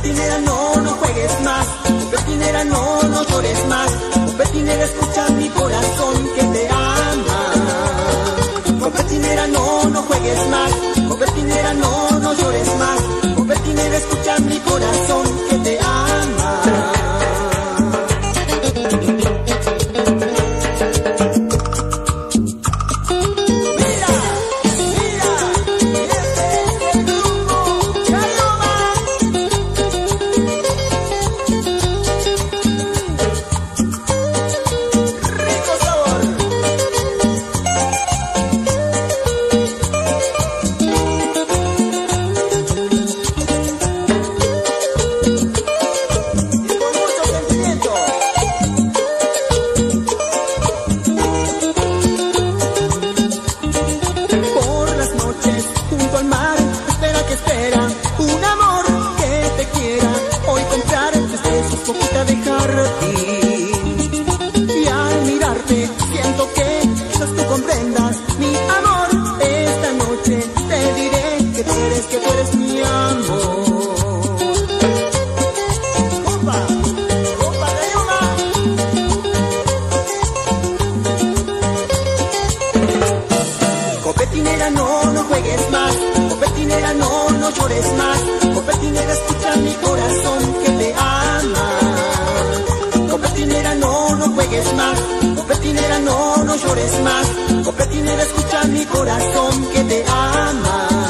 Copetinera, no, no juegues más. Copetinera, no, no llores más. Copetinera, escucha mi corazón que te ama. Copetinera, no, no juegues más. Copetinera, no, no llores más. Copetinera, escucha mi corazón que te ama. Y al mirarte siento que quizás tú comprendas mi amor. Esta noche te diré que tú eres mi amor. ¡Compa! ¡Compa de Yuma! Copetinera, no, no juegues más. Copetinera, no, no llores más. Copetinera, escucha mi corazón que te ama. Copetinera, no, no juegues más. Copetinera, no, no llores más. Copetinera, escucha mi corazón que te ama.